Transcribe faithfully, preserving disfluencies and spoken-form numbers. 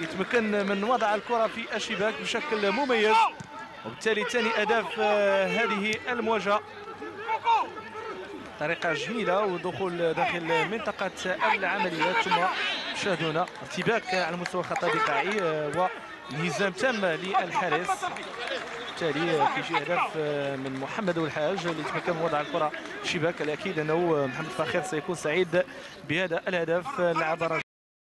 يتمكن من وضع الكرة في الشباك بشكل مميز، وبالتالي ثاني أهداف هذه المواجهة. طريقة جميلة ودخول داخل منطقة العمليات، ثم شاهدونا ارتباك على مستوى الخط الدفاعي وانهزام تام للحارس. بالتالي كيجي هدف من محمد والحاج اللي تمكن من وضع الكرة في الشباك. الاكيد انه محمد فخير سيكون سعيد بهذا الهدف. اللاعب